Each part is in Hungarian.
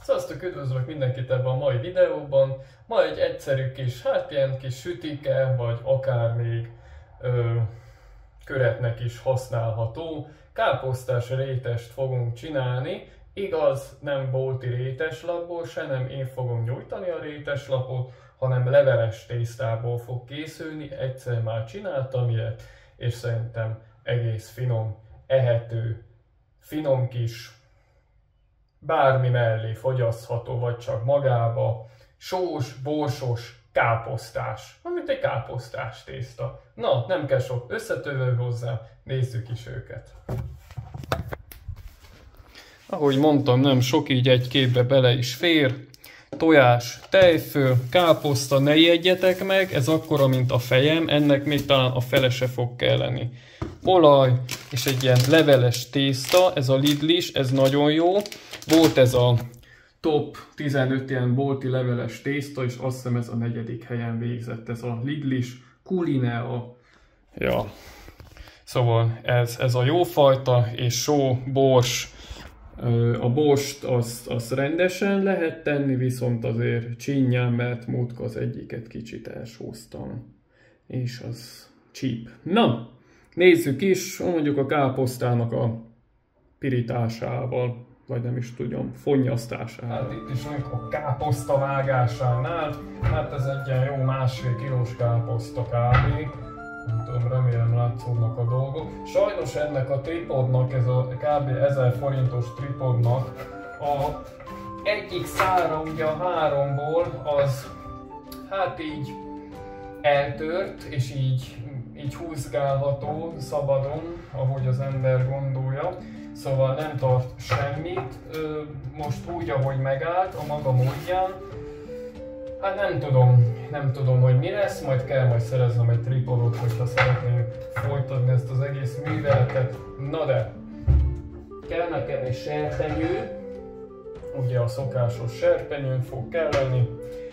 Sziasztok, üdvözlök mindenkit ebben a mai videóban. Ma egy egyszerű kis, ilyen kis sütike, vagy akár még köretnek is használható káposztás rétest fogunk csinálni. Igaz, nem bolti réteslapból se, nem én fogom nyújtani a réteslapot, hanem leveles tésztából fog készülni. Egyszer már csináltam ilyet, és szerintem egész finom, ehető, finom kis, bármi mellé fogyasztható, vagy csak magába, sós, borsos, káposztás, mint egy káposztás tészta. Na, nem kell sok összetevő hozzá, nézzük is őket. Ahogy mondtam, nem sok, így egy képbe bele is fér. Tojás, tejföl, káposzta, ne ijedjetek meg, ez akkora, mint a fejem, ennek még talán a fele se fog kelleni. Olaj, és egy ilyen leveles tészta, ez a Lidl-is, ez nagyon jó. Volt ez a top 15 ilyen bolti leveles tészta, és azt hiszem ez a 4. helyen végzett, ez a Lidl-is Culinea. Ja. Szóval ez a jó fajta, és só, bors. A borst azt rendesen lehet tenni, viszont azért csinyán, mert múltkor az egyiket kicsit elsóztam. És az cheap. Na, nézzük is, mondjuk a káposztának a pirításával, vagy nem is tudom, fonnyasztásával. Hát itt is mondjuk a káposzta vágásánál, hát ez egy ilyen jó 1,5 kilós káposzta kb. Nem tudom, remélem látszódnak a dolgok. Sajnos ennek a tripodnak, ez a kb. 1000 forintos tripodnak a egyik szára, ugye a 3-ból, az hát így eltört, és így húzgálható szabadon, ahogy az ember gondolja. Szóval nem tart semmit, most úgy, ahogy megállt, a maga módján. Hát nem tudom, hogy mi lesz, majd szereznem egy tripodot, hogyha szeretném folytatni ezt az egész műveletet. Na de, kell nekem egy serpenyő, ugye a szokásos serpenyőn fog kelleni.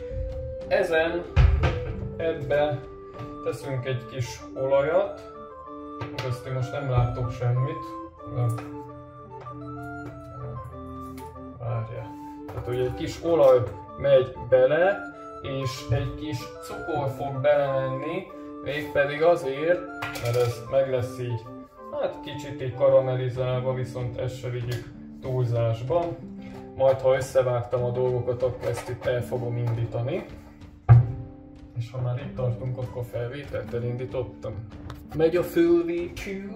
Ebbe teszünk egy kis olajat, ezt én most nem látok semmit. Várjál. Tehát ugye egy kis olaj megy bele, és egy kis cukor fog belemenni, mégpedig azért, mert ez meg lesz így, hát kicsit így karamellizálva, viszont ezt se vigyük túlzásba. Majd ha összevágtam a dolgokat, akkor ezt itt el fogom indítani. És ha már itt tartunk, akkor felvételt elindítottam. Megy a fölvétű.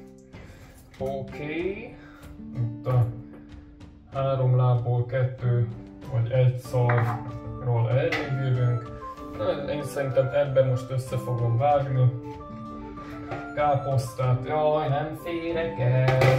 Oké. Itt a 3 lábból 2 vagy 1 szarról elrégülünk. Én szerintem ebben most össze fogom vágni. Káposztát. Jaj, nem férek el.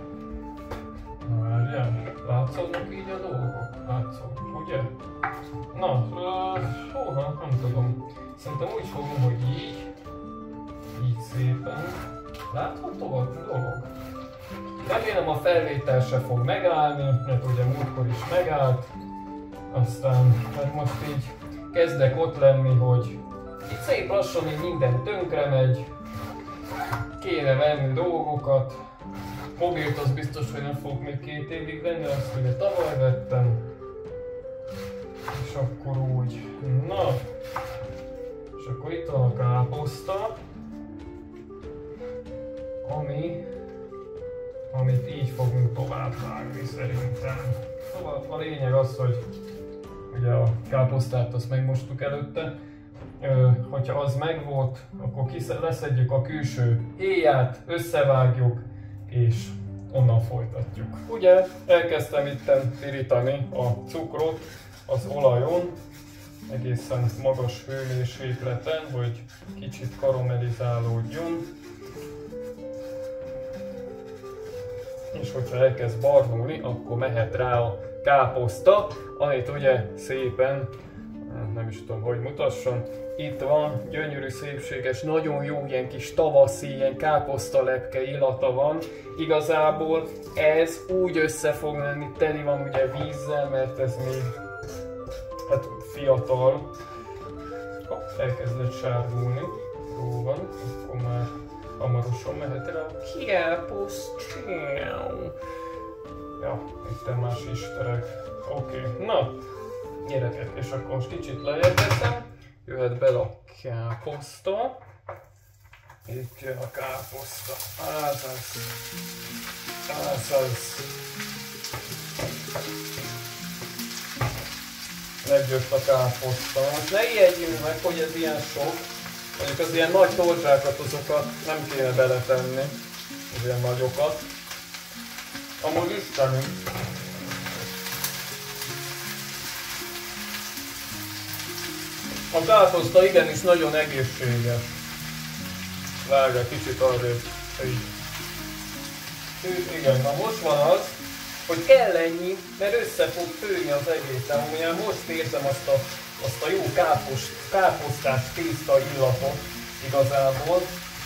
Várjál, látszódnak így a dolgok? Látszódnak, ugye? Na, nem tudom. Szerintem úgy fogom, hogy így szépen. Látható a dolog? Remélem a felvétel se fog megállni, mert ugye múltkor is megállt. Aztán hát most így kezdek ott lenni, hogy itt szép lassan így minden tönkre megy. Kéne venni dolgokat. Mobilt az biztos, hogy nem fogok még 2 évig venni, azt ugye tavaly vettem. És akkor úgy, na, és akkor itt van a káposzta, amit így fogunk tovább vágni szerintem. Szóval a lényeg az, hogy ugye a káposztát azt megmostuk előtte, hogyha az megvolt, akkor leszedjük a külső héját, összevágjuk, és onnan folytatjuk. Ugye elkezdtem itten pirítani a cukrot az olajon, egészen magas hőmérsékleten, hogy kicsit karamellizálódjon. És hogyha elkezd barnulni, akkor mehet rá a káposzta, amit ugye szépen, nem is tudom, hogy mutassam, itt van, gyönyörű, szépséges, nagyon jó ilyen kis tavaszi, ilyen káposztalepke illata van. Igazából ez úgy össze fog lenni, teli van ugye vízzel, mert ez még hát fiatal. Elkezdett sárgulni. Jó van, akkor már hamarosan mehet el a káposzta. Ja, itt más isterek. Oké, na gyerekek, és akkor most kicsit lejjebb teszem, jöhet bele a káposzta. Itt jön a káposzta. Az. Megjött a káposzta. Most ne ijedjünk meg, hogy ez ilyen sok. Mondjuk az ilyen nagy torzsákat, azokat nem kéne beletenni. Az ilyen nagyokat. Amúgy istenünk. A káposzta igenis nagyon egészséges. Várja, kicsit arrébb. Igen, na most van az, hogy kell ennyi, mert össze fog főni az egész. Tehát most érzem azt a jó káposztás tészta illatot igazából.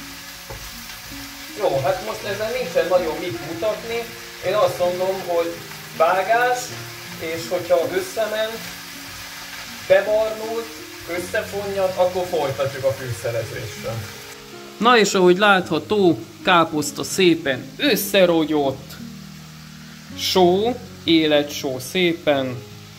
Jó, hát most ezen nincsen nagyon mit mutatni. Én azt mondom, hogy vágás, és hogyha összement, bebarnult, összefonnyad, akkor folytatjuk a fűszerezéssel. Na és ahogy látható, káposzta szépen összerogyott, só, életsó szépen,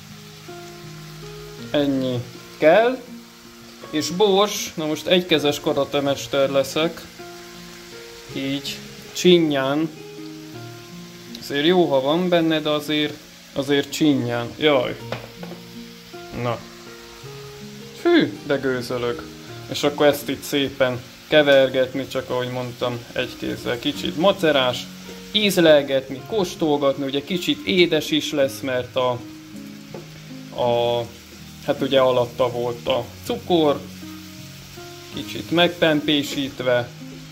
ennyi kell, és bors, na most egykezes karatemester leszek, így csinyán, azért jó, ha van benne, de azért csinyán, jaj, na, hű, de gőzölök, és akkor ezt itt szépen kevergetni, csak ahogy mondtam, egy kézzel kicsit macerás, ízlelgetni, kóstolgatni, ugye kicsit édes is lesz, mert hát ugye alatta volt a cukor, kicsit megpempésítve,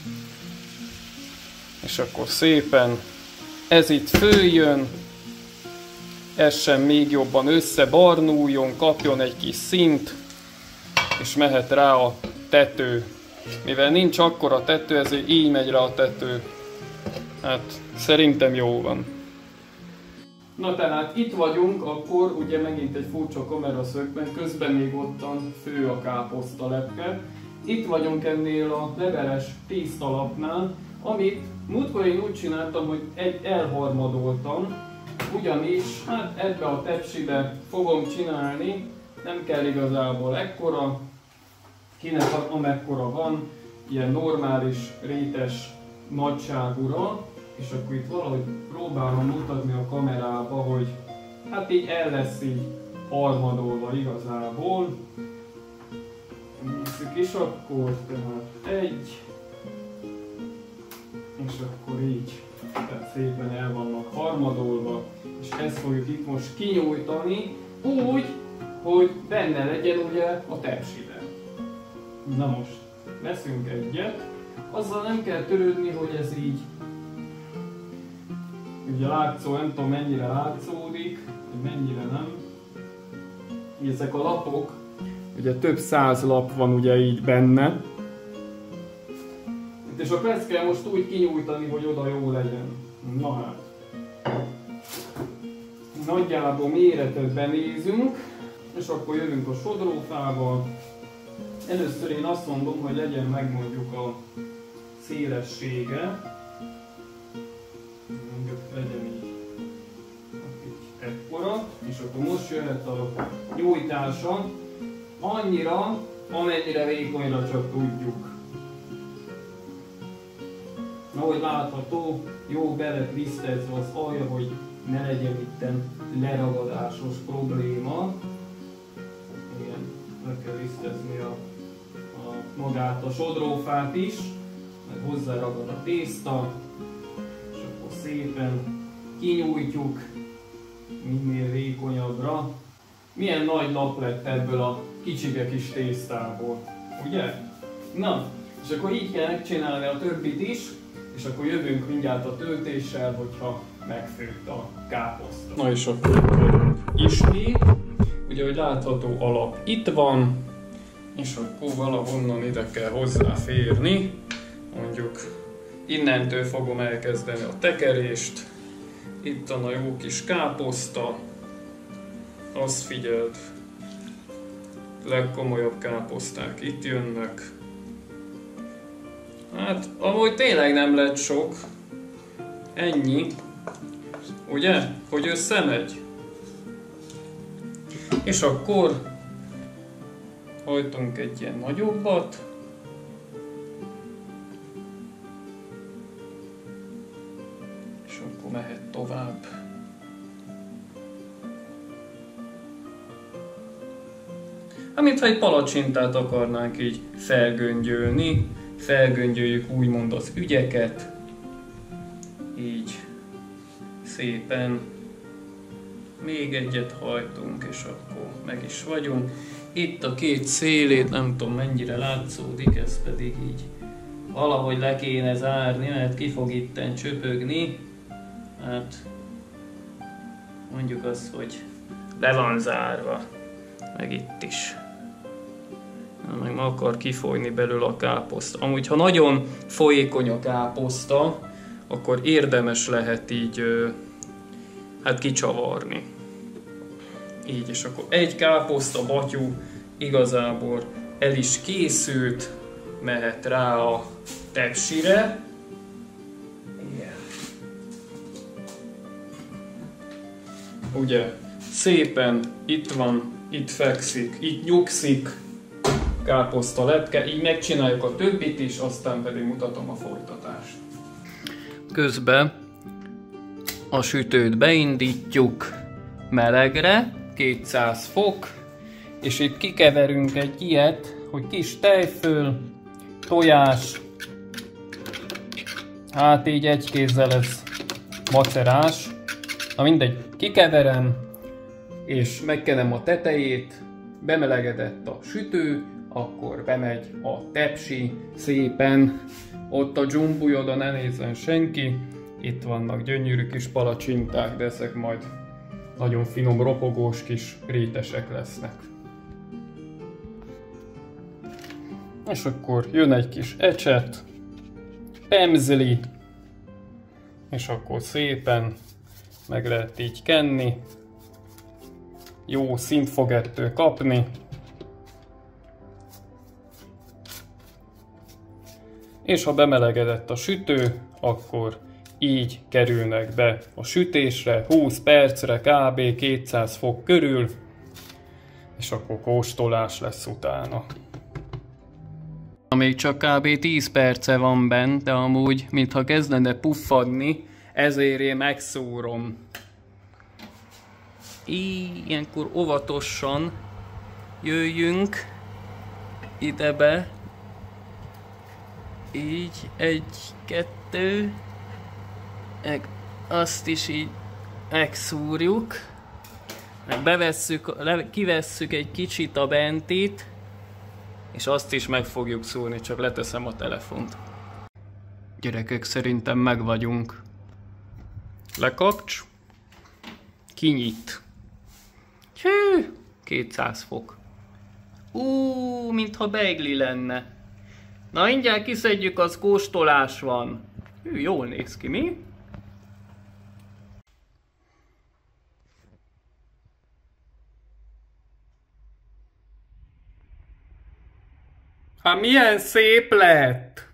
és akkor szépen ez itt följön, ez sem még jobban összebarnuljon, kapjon egy kis szint, és mehet rá a tető. Mivel nincs akkora tető, ezért így megy rá a tető. Hát szerintem jó van. Na tehát itt vagyunk, akkor ugye megint egy furcsa kameraszögben, közben még ottan fő a káposztalepke. Itt vagyunk ennél a leveles tésztalapnál, amit múltkor én úgy csináltam, hogy elharmadoltam, ugyanis hát ebbe a tepsibe fogom csinálni, nem kell igazából ekkora, kinek amekkora van, ilyen normális, rétes nagyságúra, és akkor itt valahogy próbálom mutatni a kamerába, hogy hát így el lesz így harmadolva igazából. Nézzük is akkor, tehát egy, és akkor így, tehát szépen el vannak harmadolva, és ezt fogjuk itt most kinyújtani úgy, hogy benne legyen ugye a tepsiben. Na most, veszünk egyet, azzal nem kell törődni, hogy ez így, ugye látszó, nem tudom mennyire látszódik, vagy mennyire nem. Ezek a lapok, ugye több száz lap van ugye így benne. És akkor ezt kell most úgy kinyújtani, hogy oda jó legyen. Na hát. Nagyjából méretet benézünk, és akkor jövünk a sodrófával. Először én azt mondom, hogy legyen meg mondjuk a szélessége. Mondjuk legyen így ekkora, és akkor most jöhet a nyújtása annyira, amennyire vékonyra csak tudjuk. Ahogy látható, jó be lett lisztezve az alja, hogy ne legyen itten leragadásos probléma. Igen, le kell lisztezni magát a sodrófát is, mert hozzáragad a tészta, és akkor szépen kinyújtjuk minél vékonyabbra. Milyen nagy lap lett ebből a kicsike kis tésztából, ugye? Na, és akkor így kell megcsinálni a többit is, és akkor jövünk mindjárt a töltéssel, hogyha megfőtt a káposzta. Na és akkor ismét, ugye, hogy látható alap itt van, és akkor valahonnan ide kell hozzáférni, mondjuk innentől fogom elkezdeni a tekerést, itt van a jó kis káposzta, azt figyeld, legkomolyabb káposzták itt jönnek. Hát, amúgy tényleg nem lett sok, ennyi, ugye, hogy összemegy. És akkor hajtunk egy ilyen nagyobbat. És akkor mehet tovább. Mintha egy palacsintát akarnánk így felgöngyölni, felgöngyöljük úgymond az ügyeket, így szépen még egyet hajtunk, és akkor meg is vagyunk. Itt a két szélét, nem tudom mennyire látszódik, ez pedig így valahogy le kéne zárni, mert ki fog itten csöpögni. Hát mondjuk azt, hogy le van zárva, meg itt is. Meg ma akar kifolyni belőle a káposzta. Amúgy, ha nagyon folyékony a káposzta, akkor érdemes lehet így hát kicsavarni. Így, és akkor egy káposzta batyú igazából el is készült, mehet rá a tepsire. Igen. Ugye, szépen itt van, itt fekszik, itt nyugszik káposzta lepke, így megcsináljuk a többit is, aztán pedig mutatom a folytatást. Közben a sütőt beindítjuk melegre, 200 fok, és itt kikeverünk egy ilyet, hogy kis tejföl, tojás, hát így egy kézzel ez macerás. Na mindegy, kikeverem, és megkenem a tetejét, bemelegedett a sütő, akkor bemegy a tepsi szépen, ott a dzsumbúj, oda ne nézzen senki, itt vannak gyönyörű kis palacsinták, de ezek majd nagyon finom, ropogós kis rétesek lesznek. És akkor jön egy kis ecset, pemzli, és akkor szépen meg lehet így kenni, jó szint fog ettől kapni. És ha bemelegedett a sütő, akkor így kerülnek be a sütésre, 20 percre, kb. 200 fok körül, és akkor kóstolás lesz utána. Még csak kb. 10 perce van bent, de amúgy, mintha kezdene puffadni, ezért én megszúrom. Ilyenkor óvatosan jöjjünk ide be. Így, 1, 2, meg azt is így megszúrjuk, meg bevesszük, kivesszük egy kicsit a bentit, és azt is meg fogjuk szúrni, csak leteszem a telefont. Gyerekek, szerintem meg vagyunk. Lekapcs, kinyit. Hű, 200 fok. Mintha beigli lenne. Na, mindjárt kiszedjük, az kóstolás van. Hű, jól néz ki, mi? Hát milyen szép lett!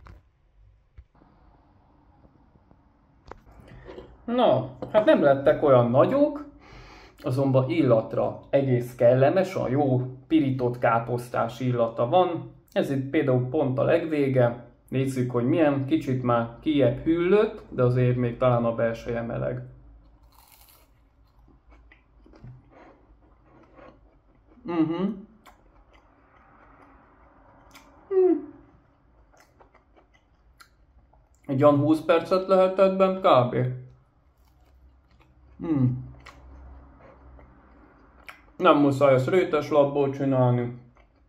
Na, hát nem lettek olyan nagyok, azonban illatra egész kellemes, a jó pirított káposztás illata van. Ez itt például pont a legvége. Nézzük, hogy milyen, kicsit már kijebb hűlött, de azért még talán a belseje meleg. Egy olyan 20 percet lehetett bent kb. Nem muszáj ezt rétes lapból csinálni.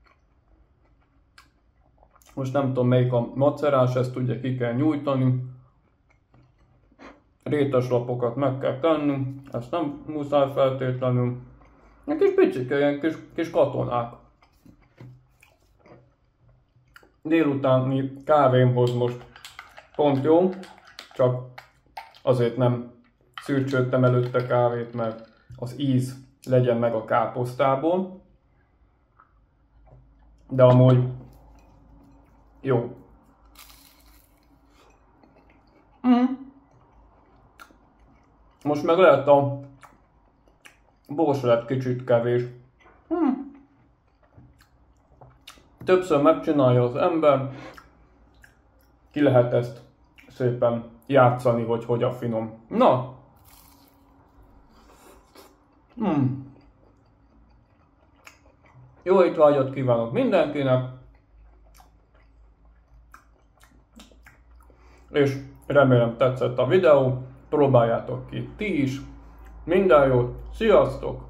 Most nem tudom melyik a macerás, ezt ugye ki kell nyújtani. Rétes lapokat meg kell tenni, ezt nem muszáj feltétlenül. Egy kis picike, ilyen kis katonák. Délutáni kávémhoz most pont jó, csak azért nem szürcsöltem előtte kávét, mert az íz legyen meg a káposztából. De amúgy jó. Most meg lehet a Bors lett kicsit kevés. Többször megcsinálja az ember, ki lehet ezt szépen játszani, hogy a finom. Na! Jó étvágyat kívánok mindenkinek! És remélem tetszett a videó, próbáljátok ki ti is. Minden jót, sziasztok!